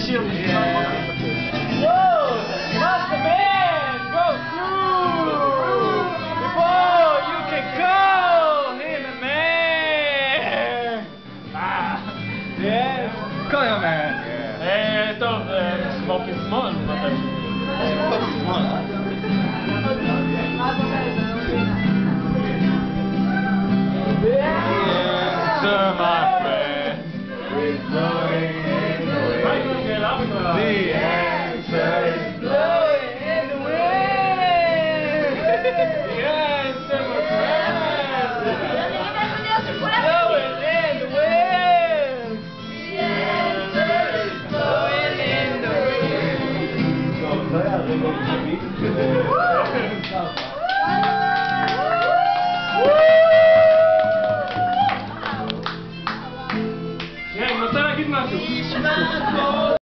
שיר. Whoa! That's the man! Go through! Before you can call him a man! Yes! Call him a man! טוב, כבר פזמון. Answer, my friend. The answer is blowing in the wind. The answer, my friend. Blowing in the wind. The answer is blowing in the wind. אני רוצה להגיד משהו.